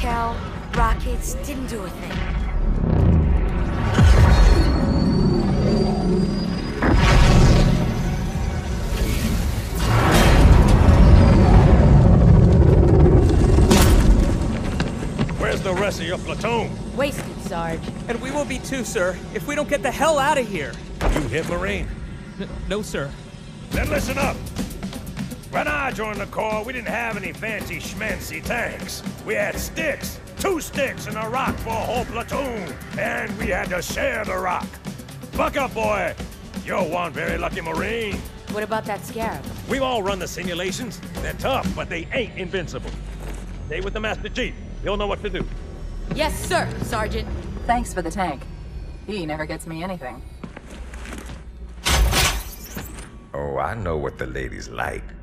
Cal, rockets, didn't do a thing. Where's the rest of your platoon? Wasted, Sarge. And we will be too, sir, if we don't get the hell out of here. You hit Marine? No, sir. Then listen up. When I joined the Corps, we didn't have any fancy schmancy tanks. We had sticks. 2 sticks and a rock for a whole platoon. And we had to share the rock. Buck up, boy. You're one very lucky Marine. What about that Scarab? We've all run the simulations. They're tough, but they ain't invincible. Stay with the Master Chief. He'll know what to do. Yes, sir, Sergeant. Thanks for the tank. He never gets me anything. Oh, I know what the ladies like.